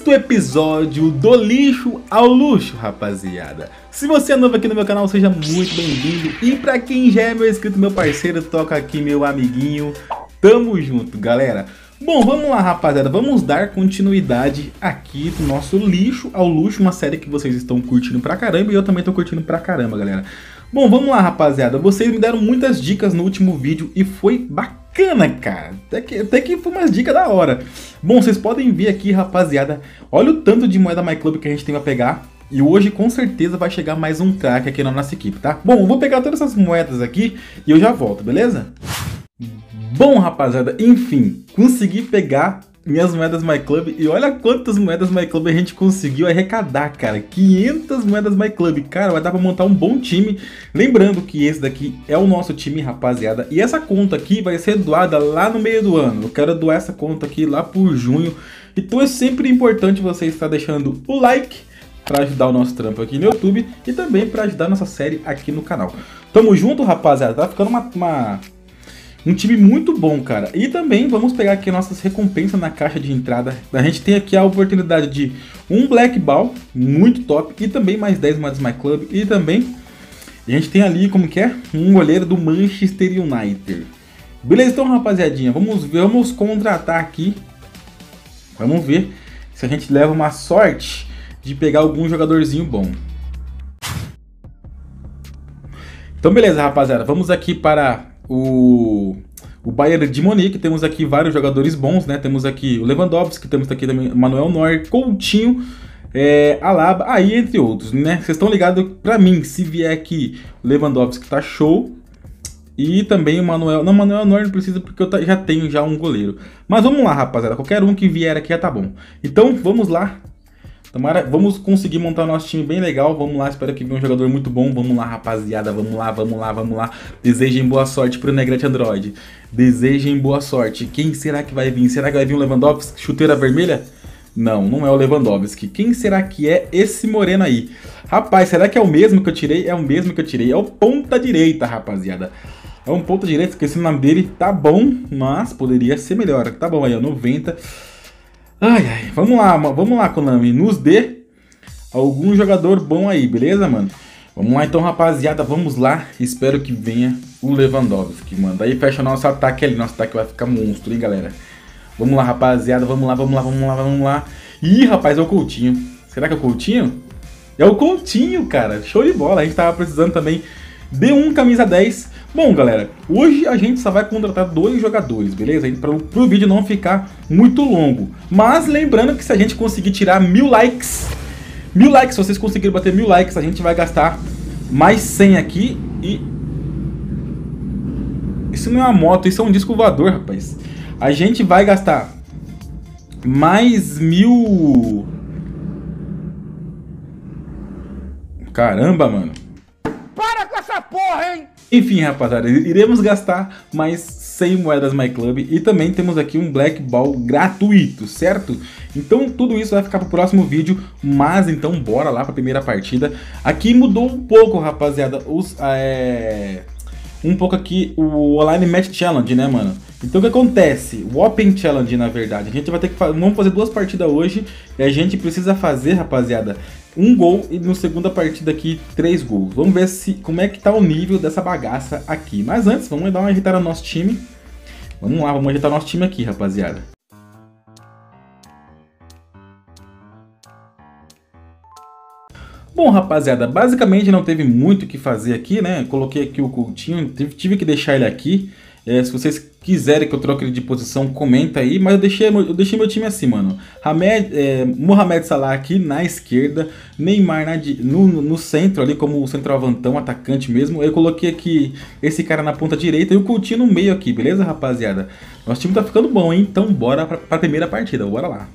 sexto episódio do Lixo ao Luxo, rapaziada. Se você é novo aqui no meu canal, seja muito bem-vindo. E pra quem já é meu inscrito, meu parceiro, toca aqui meu amiguinho. Tamo junto, galera. Bom, vamos lá, rapaziada. Vamos dar continuidade aqui do nosso Lixo ao Luxo, uma série que vocês estão curtindo pra caramba e eu também tô curtindo pra caramba, galera. Bom, vamos lá, rapaziada. Vocês me deram muitas dicas no último vídeo e foi bacana, cara. Até que foi umas dicas da hora. Bom, vocês podem ver aqui, rapaziada. Olha o tanto de moeda MyClub que a gente tem pra pegar. E hoje, com certeza, vai chegar mais um craque aqui na nossa equipe, tá? Bom, eu vou pegar todas essas moedas aqui e eu já volto, beleza? Bom, rapaziada, enfim, consegui pegar minhas moedas MyClub e olha quantas moedas MyClub a gente conseguiu arrecadar, cara. 500 moedas MyClub, cara, vai dar pra montar um bom time. Lembrando que esse daqui é o nosso time, rapaziada. E essa conta aqui vai ser doada lá no meio do ano. Eu quero doar essa conta aqui lá por junho. Então é sempre importante você estar deixando o like para ajudar o nosso trampo aqui no YouTube e também para ajudar a nossa série aqui no canal. Tamo junto, rapaziada. Tá ficando um time muito bom, cara. E também vamos pegar aqui nossas recompensas na caixa de entrada. A gente tem aqui a oportunidade de um Black Ball, muito top. E também mais 10 moedas MyClub. E também a gente tem ali, como que é? Um goleiro do Manchester United. Beleza, então, rapaziadinha. Vamos contratar aqui. Vamos ver se a gente leva uma sorte de pegar algum jogadorzinho bom. Então, beleza, rapaziada. Vamos aqui para o Bayern de Munique. Temos aqui vários jogadores bons, né? Temos aqui o Lewandowski, temos aqui também o Manuel Neuer, Coutinho, Alaba, aí entre outros, né? Vocês estão ligados pra mim, se vier aqui o Lewandowski tá show. E também o Manuel... Não, Manuel Neuer não precisa porque eu já tenho já um goleiro. Mas vamos lá, rapaziada. Qualquer um que vier aqui já tá bom. Então, vamos lá. Tomara, vamos conseguir montar o nosso time bem legal. Vamos lá, espero que venha um jogador muito bom. Vamos lá, rapaziada, vamos lá, vamos lá, vamos lá. Desejem boa sorte pro Negrete Android. Desejem boa sorte. Quem será que vai vir? Será que vai vir o Lewandowski, chuteira vermelha? Não, não é o Lewandowski. Quem será que é esse moreno aí? Rapaz, será que é o mesmo que eu tirei? É o mesmo que eu tirei. É o ponta direita, rapaziada. É um ponta direita, esqueci o nome dele. Tá bom, mas poderia ser melhor. Tá bom aí, ó, 90. Ai, ai, vamos lá, Konami, nos dê algum jogador bom aí, beleza, mano? Vamos lá então, rapaziada, vamos lá, espero que venha o Lewandowski, mano. Daí fecha nosso ataque ali, nosso ataque vai ficar monstro, hein, galera? Vamos lá, rapaziada, vamos lá. Ih, rapaz, é o Coutinho. Será que é o Coutinho? É o Coutinho, cara, show de bola, a gente tava precisando também de um camisa 10. Bom, galera, hoje a gente só vai contratar 2 jogadores, beleza? Para o vídeo não ficar muito longo. Mas lembrando que se a gente conseguir tirar 1000 likes, se vocês conseguirem bater 1000 likes, a gente vai gastar mais 100 aqui e... Isso não é uma moto, isso é um disco voador, rapaz. A gente vai gastar mais 1000... Caramba, mano. Para com essa porra, hein? Enfim, rapaziada, iremos gastar mais 100 moedas MyClub e também temos aqui um Black Ball gratuito, certo? Então tudo isso vai ficar pro próximo vídeo, mas então bora lá pra primeira partida. Aqui mudou um pouco, rapaziada, um pouco aqui o Online Match Challenge, né, mano? Então o que acontece? O Open Challenge, na verdade, a gente vai ter que vamos fazer 2 partidas hoje e a gente precisa fazer, rapaziada, 1 gol e no segunda partida aqui 3 gols. Vamos ver como é que tá o nível dessa bagaça aqui. Mas antes, vamos dar uma ajeitada no nosso time. Vamos lá, vamos ajeitar nosso time aqui, rapaziada. Bom, rapaziada, basicamente não teve muito o que fazer aqui, né? Coloquei aqui o Coutinho, tive que deixar ele aqui. Se vocês quiserem que eu troque ele de posição, comenta aí. Mas eu deixei meu time assim, mano. Mohamed Salah aqui na esquerda. Neymar no centro ali, como o centroavantão, atacante mesmo. Eu coloquei aqui esse cara na ponta direita e o Coutinho no meio aqui, beleza, rapaziada? Nosso time tá ficando bom, hein? Então bora pra primeira partida, bora lá.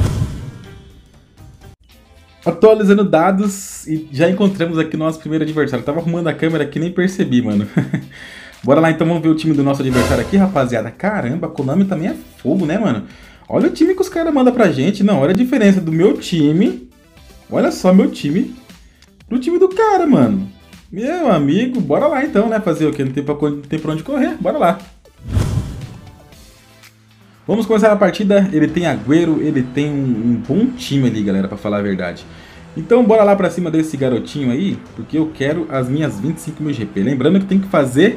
Atualizando dados e já encontramos aqui o nosso primeiro adversário. Eu tava arrumando a câmera aqui, nem percebi, mano. Bora lá então, vamos ver o time do nosso adversário aqui, rapaziada. Caramba, a Konami também é fogo, né, mano? Olha o time que os caras mandam pra gente. Não, olha a diferença do meu time. Olha só meu time pro time do cara, mano. Meu amigo, bora lá então, né? Fazer o quê? Não tem pra onde correr, bora lá. Vamos começar a partida. Ele tem Agüero, ele tem um bom time ali, galera, pra falar a verdade. Então bora lá pra cima desse garotinho aí, porque eu quero as minhas 25 mil GP. Lembrando que tem que fazer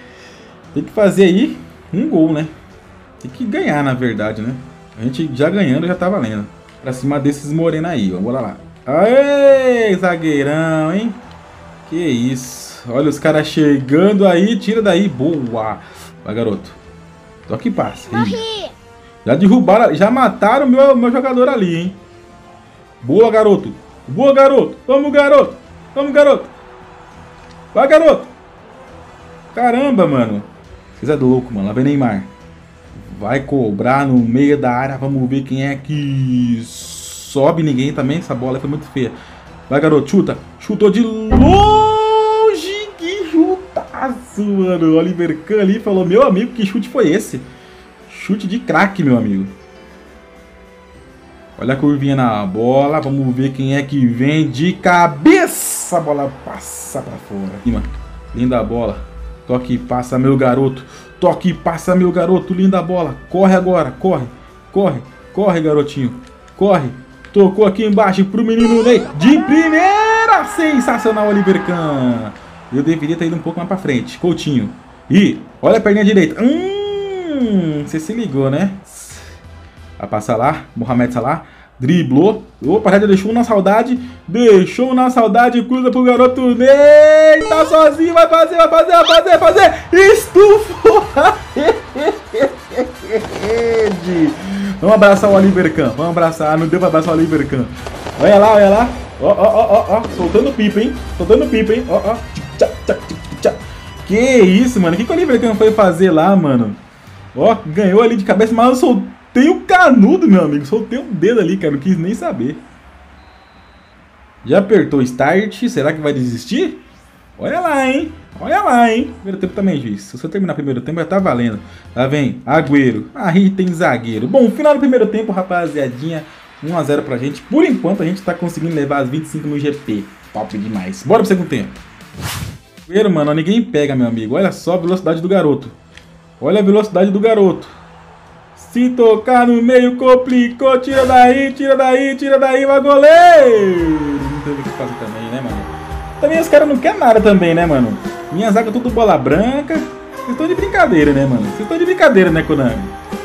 aí um gol, né? Tem que ganhar, na verdade, né? A gente já ganhando já tá valendo. Pra cima desses morena aí, ó. Bora lá. Aê, zagueirão, hein? Que isso. Olha os caras chegando aí. Tira daí. Boa. Vai, garoto. Toque e passa. Já derrubaram, já mataram o meu jogador ali, hein? Boa, garoto. Boa, garoto. Vamos, garoto. Vamos, garoto. Vai, garoto. Caramba, mano. Vocês é louco, mano. Lá vem Neymar. Vai cobrar no meio da área. Vamos ver quem é que sobe. Ninguém também. Essa bola foi muito feia. Vai, garoto. Chuta. Chutou de longe. Que chutaço, mano. O Oliver Kahn ali falou: meu amigo, que chute foi esse? Chute de craque, meu amigo. Olha a curvinha na bola. Vamos ver quem é que vem de cabeça. A bola passa pra fora. Linda a bola. Toque e passa, meu garoto. Toque e passa, meu garoto. Linda a bola. Corre agora. Corre. Corre. Corre, garotinho. Corre. Tocou aqui embaixo pro menino Ney. De primeira. Sensacional, Oliver Kahn. Eu deveria ter ido um pouco mais pra frente. Coutinho. E olha a perninha direita. Você se ligou, né? Vai passar lá. Mohamed Salah. Driblou. Opa, já deixou na saudade. Deixou na saudade. Cruza pro garoto Ney. Tá sozinho. Vai fazer, vai fazer, vai fazer, vai fazer. Estufou a rede. Vamos abraçar o Oliver Kahn. Vamos abraçar. Não deu pra abraçar o Oliver Kahn. Olha lá, olha lá. Ó, ó, ó, ó. Soltando pipa, hein? Soltando pipa, hein? Ó, ó. Que isso, mano. O que o Oliver Kahn foi fazer lá, mano? Ó, ganhou ali de cabeça, mas eu soltei o canudo, meu amigo. Soltei o dedo ali, cara. Não quis nem saber. Já apertou Start. Será que vai desistir? Olha lá, hein? Olha lá, hein? Primeiro tempo também, juiz. Se você terminar o primeiro tempo, já tá valendo. Lá vem Agüero. Aí tem zagueiro. Bom, final do primeiro tempo, rapaziadinha. 1 a 0 pra gente. Por enquanto, a gente tá conseguindo levar as 25 no GP. Top demais. Bora pro segundo tempo. Agüero, mano, ninguém pega, meu amigo. Olha só a velocidade do garoto. Olha a velocidade do garoto. Se tocar no meio, complicou. Tira daí, tira daí, tira daí. Vai, goleiro. Não teve o que fazer também, né, mano? Também os caras não querem nada também, né, mano? Minha zaga tudo bola branca. Vocês estão de brincadeira, né, mano? Vocês estão de brincadeira, né, Konami?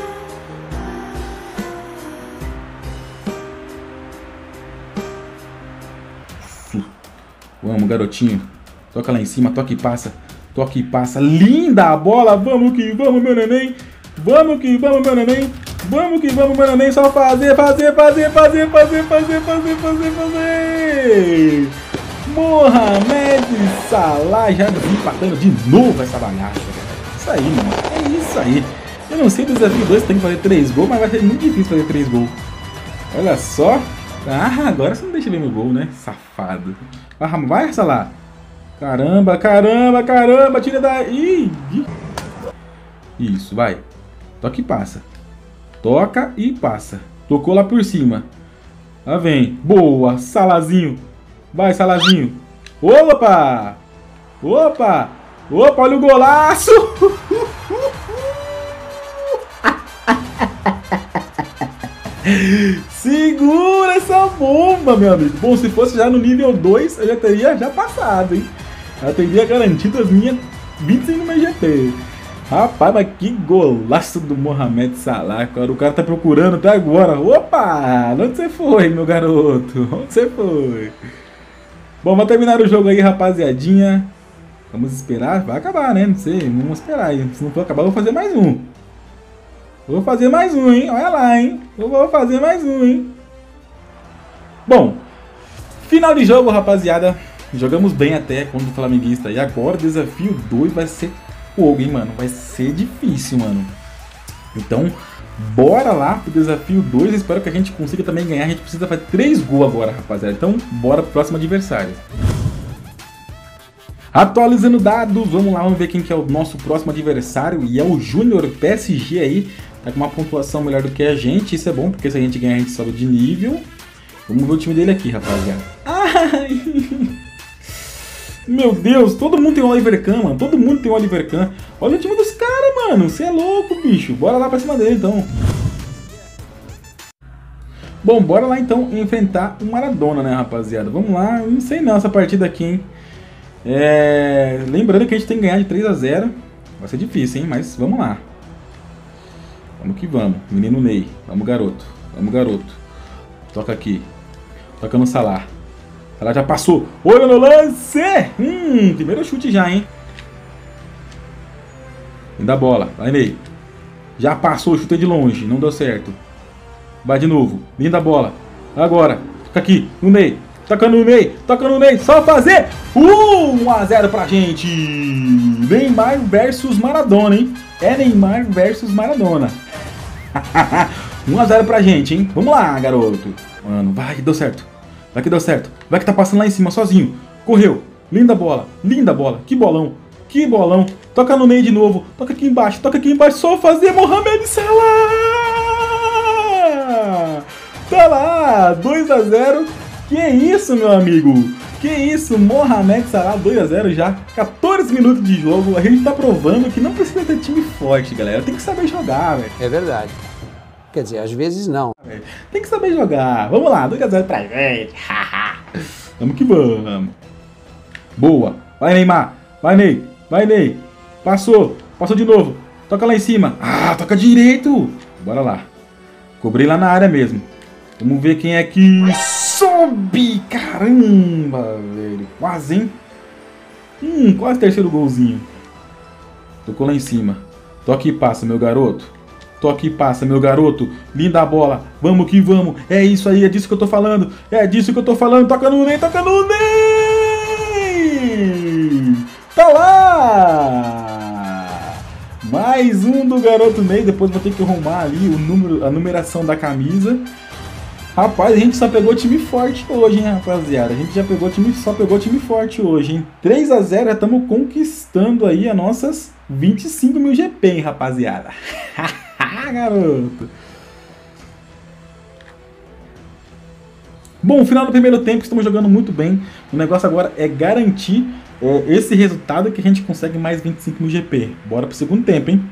Vamos, garotinho. Toca lá em cima, toca e passa. Toque e passa. Linda a bola. Vamos que vamos, meu neném. Vamos que vamos, meu neném. Vamos que vamos, meu neném. Só fazer, fazer, fazer, fazer, fazer, fazer, fazer, fazer, fazer. Mohamed Salah já empatando de novo essa bagaça. Isso aí, mano. É isso aí. Eu não sei do desafio 2 tem que fazer 3 gols, mas vai ser muito difícil fazer 3 gols. Olha só. Ah, agora você não deixa ver meu gol, né? Safado. Vai, Salah. Caramba, caramba, caramba. Tira daí. Isso, vai. Toca e passa. Toca e passa. Tocou lá por cima. Lá vem. Boa, Salahzinho. Vai, Salahzinho. Opa! Opa! Opa, olha o golaço! Segura essa bomba, meu amigo. Bom, se fosse já no nível 2, eu já teria passado, hein? Já teria garantido as minhas 25 no GP. Rapaz, mas que golaço do Mohamed Salah, cara. O cara tá procurando até agora. Opa! Onde você foi, meu garoto? Onde você foi? Bom, vamos terminar o jogo aí, rapaziadinha. Vamos esperar. Vai acabar, né? Não sei. Vamos esperar aí. Se não for acabar, eu vou fazer mais um. Vou fazer mais um, hein? Olha lá, hein? Eu vou fazer mais um, hein? Bom, final de jogo, rapaziada. Jogamos bem até contra o flamenguista. E agora o desafio 2 vai ser fogo, hein, mano? Vai ser difícil, mano. Então, bora lá pro desafio 2. Espero que a gente consiga também ganhar. A gente precisa fazer 3 gols agora, rapaziada. Então, bora pro próximo adversário. Atualizando dados, vamos lá, vamos ver quem que é o nosso próximo adversário. E é o Júnior PSG aí. Tá com uma pontuação melhor do que a gente. Isso é bom, porque se a gente ganhar, a gente sobe de nível. Vamos ver o time dele aqui, rapaziada. Ai! Meu Deus, todo mundo tem um Oliver Kahn, mano. Todo mundo tem um Oliver Kahn. Olha o time dos caras, mano. Você é louco, bicho. Bora lá pra cima dele, então. Bom, bora lá então enfrentar o Maradona, né, rapaziada? Vamos lá, não sei não essa partida aqui, hein? Lembrando que a gente tem que ganhar de 3 a 0. Vai ser difícil, hein? Mas vamos lá. Vamos que vamos. Menino Ney. Vamos, garoto. Vamos, garoto. Toca aqui. Toca no Salah. Salah já passou. Olha no lance! Primeiro chute já, hein? Ainda a bola. Vai, Ney. Já passou, chutei de longe. Não deu certo. Vai de novo. Linda bola. Agora. Toca aqui. No Ney. Toca no Ney. Toca no Ney. Só fazer. 1 a 0 pra gente. Neymar versus Maradona, hein? É Neymar versus Maradona. 1 a 0 pra gente, hein? Vamos lá, garoto. Mano, vai que deu certo. Vai que deu certo. Vai que tá passando lá em cima sozinho. Correu. Linda bola. Linda bola. Que bolão. Que bolão. Toca no Ney de novo. Toca aqui embaixo. Toca aqui embaixo. Só fazer. Mohamed Salah. Tá lá. 2 a 0. Que isso, meu amigo. Que isso. Mohamed Salah 2 a 0 já. 14 minutos de jogo. A gente tá provando que não precisa ter time forte, galera. Tem que saber jogar, velho. É verdade. Quer dizer, às vezes não. Tem que saber jogar. Vamos lá. 2 a 0 pra gente. Vamos que vamos. Boa. Vai, Neymar. Vai, Ney. Vai, Ney. Passou. Passou de novo. Toca lá em cima. Ah, toca direito. Bora lá. Cobrei lá na área mesmo. Vamos ver quem é que sobe. Caramba, velho. Quase, hein? Quase terceiro golzinho. Tocou lá em cima. Toque e passa, meu garoto. Toque e passa, meu garoto. Linda bola. Vamos que vamos. É isso aí. É disso que eu tô falando. É disso que eu tô falando. Toca no Ney. Toca no Ney. Tá lá. Mais um do garoto Ney. Depois vou ter que arrumar ali a numeração da camisa. Rapaz, a gente só pegou time forte hoje, hein, rapaziada. A gente já só pegou time forte hoje, hein. 3 a 0, já estamos conquistando aí as nossas 25 mil GP, hein, rapaziada. Garoto. Bom, final do primeiro tempo, estamos jogando muito bem. O negócio agora é garantir esse resultado que a gente consegue mais 25 mil GP. Bora pro segundo tempo, hein.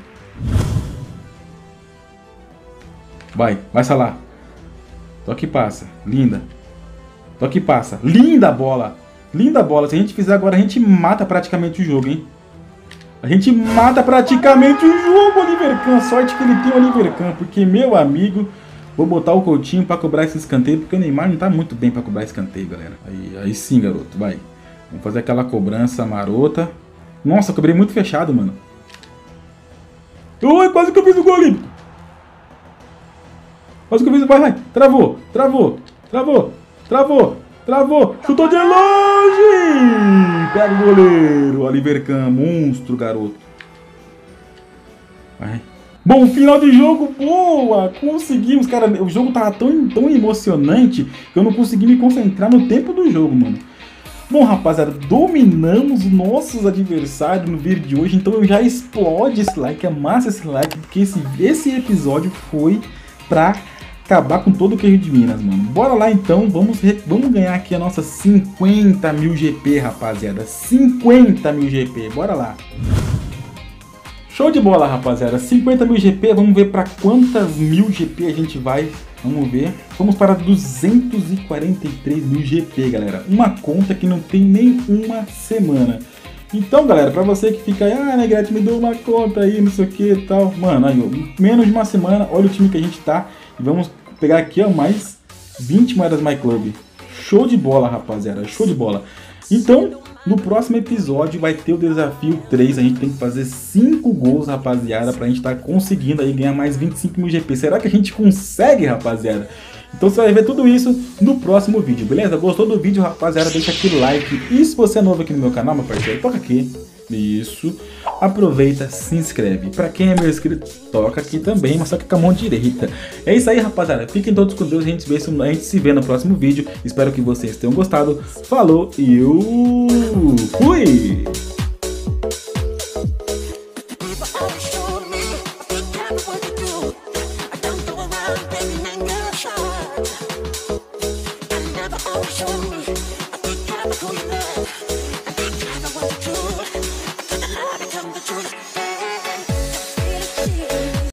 Vai Salah. Toque e passa. Linda. Toque e passa. Linda bola. Linda bola. Se a gente fizer agora, a gente mata praticamente o jogo, hein. A gente mata praticamente o jogo, Oliver Kahn. Sorte que ele tem o Oliver Kahn, porque, meu amigo, vou botar o Coutinho pra cobrar esse escanteio, porque o Neymar não tá muito bem pra cobrar escanteio, galera. Aí sim, garoto, vai. Vamos fazer aquela cobrança marota. Nossa, cobrei muito fechado, mano. Ui, quase que eu fiz o gol olímpico. Quase que eu fiz o... Vai. Travou. Chutou de longe. Pega o goleiro. Oliver Kahn, monstro, garoto. Vai. Bom, final de jogo, boa. Conseguimos, cara. O jogo tava tão emocionante que eu não consegui me concentrar no tempo do jogo, mano. Bom, rapaziada, dominamos nossos adversários no vídeo de hoje. Então já explode esse like, amassa esse like, porque esse episódio foi pra acabar com todo o queijo de Minas, mano. Bora lá então, vamos ganhar aqui a nossa 50 mil GP, rapaziada. 50 mil GP, bora lá. Show de bola, rapaziada. 50 mil GP, vamos ver para quantas mil GP a gente vai. Vamos ver. Vamos para 243 mil GP, galera. Uma conta que não tem nem uma semana. Então, galera, pra você que fica aí, Negrete, me deu uma conta aí, não sei o que e tal. Mano, aí, menos de uma semana, olha o time que a gente tá. E vamos pegar aqui, ó, mais 20 moedas MyClub. Show de bola, rapaziada, show de bola. Então, no próximo episódio vai ter o desafio 3. A gente tem que fazer 5 gols, rapaziada, pra gente estar conseguindo aí ganhar mais 25 mil GP. Será que a gente consegue, rapaziada? Então você vai ver tudo isso no próximo vídeo, beleza? Gostou do vídeo, rapaziada? Deixa aquele like. E se você é novo aqui no meu canal, meu parceiro, toca aqui. Isso. Aproveita, se inscreve. Pra quem é meu inscrito, toca aqui também, mas só que com a mão direita. É isso aí, rapaziada. Fiquem todos com Deus. A gente se vê no próximo vídeo. Espero que vocês tenham gostado. Falou e eu fui! Show me.